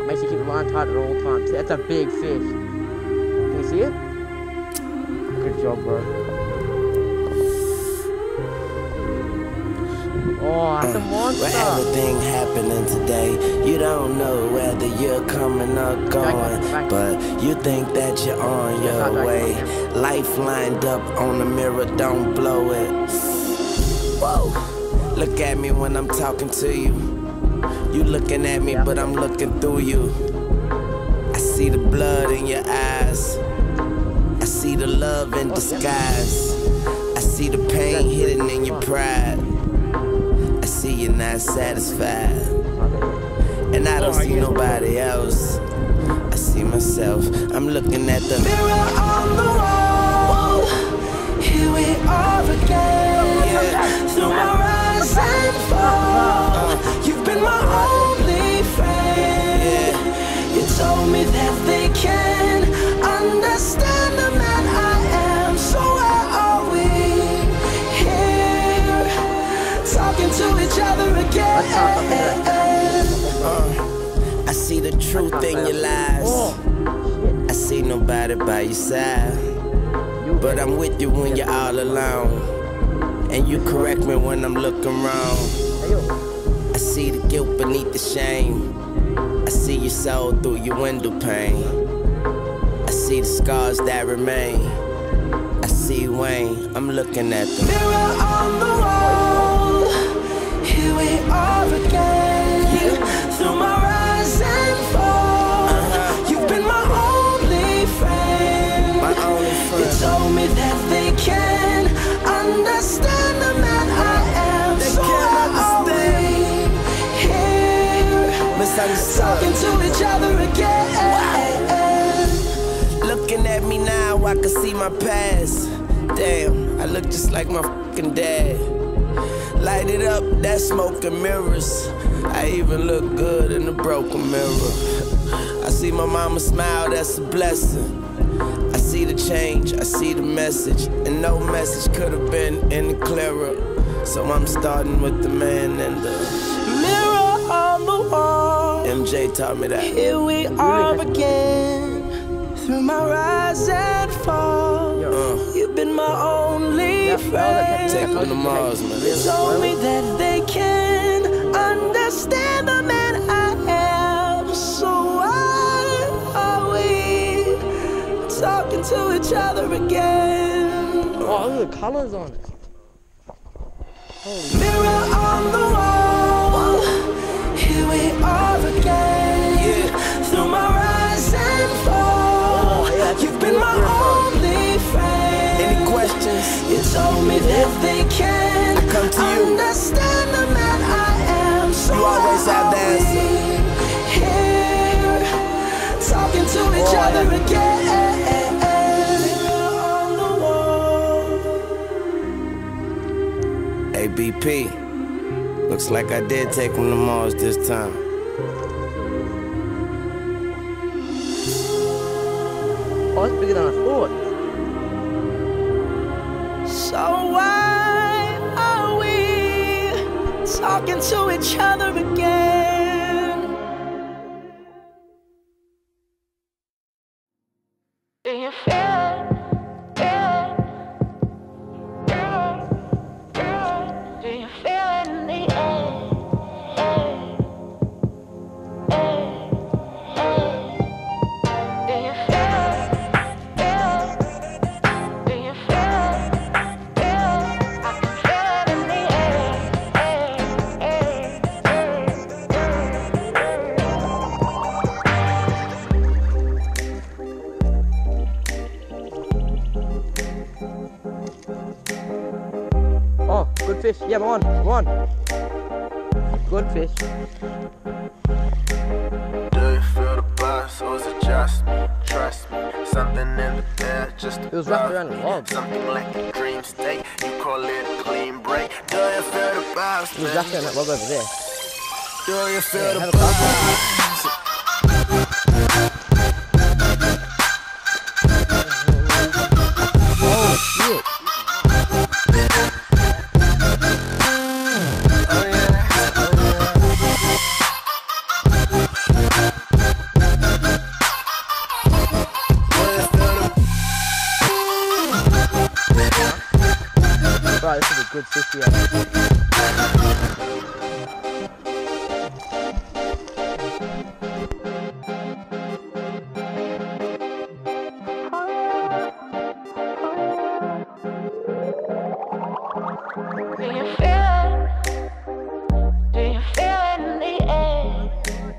Make sure you keep the line tight at all times. That's a big fish. Can you see it? Good job, bro. Oh, that's a monster. With everything happening today, you don't know whether you're coming or going, but you think that you're on your way. Life lined up on the mirror, don't blow it. Whoa, look at me when I'm talking to you. You looking at me, but I'm looking through you. I see the blood in your eyes. I see the love in disguise. I see the pain hidden in your pride. I see you're not satisfied. And I don't see nobody else. I see myself. I'm looking at the mirror on the wall. Here we are again. Through my rise and fall, you've been my only friend. You told me that they can understand the man I am. So where are we? Here, talking to each other again. I see the truth in your lies. I see nobody by your side, but I'm with you when you're all alone. And you correct me when I'm looking wrong. I see the guilt beneath the shame. I see your soul through your window pane. I see the scars that remain. I see Wayne, I'm looking at the mirror on the wall. Here we are again. Through my rise and fall, you've been my only friend. My only friend. You told me that they can understand the man I am. They so where are we? Here, talking to each other again. Looking at me now, I can see my past. Damn, I look just like my fucking dad. Light it up, that smoke and mirrors. I even look good in the broken mirror. I see my mama smile, that's a blessing. I see the change, I see the message, and no message could have been any clearer. So I'm starting with the man and the mirror on the wall. MJ taught me that. Here we are again. Through my rise and fall, you've been my only friend. Take them to Mars, man. You told me that they can understand the man I am. So why are we talking to each other again? Oh, look at the colors on it. Mirror on the wall. Here we are again. Through my rise and fall. You've been my only friend. Any questions? You told me that they can understand the man I am. So you always have the answer. Here, talking to each other again. On the wall. Hey, BP. Looks like I did take him to Mars this time. Oh, it's bigger than I thought. So why are we talking to each other again? Do you feel it? Do you feel it in the air? Oh, good fish. Yeah, come on. Good fish. Do you feel the buzz or is it just me? Trust me, something in the air just It was wrapped around a log. something like a dream state. You call it a clean break. Do you feel the buzz? It was wrapped around that log over there. Do you feel the have a buzz? Oh, shit. good sushi ever. Do you feel it? Do you feel it in the air?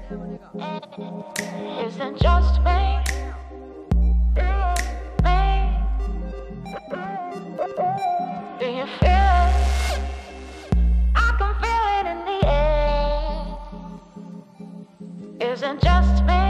Isn't just me? Do you feel it? I can feel it in the air. Isn't just me.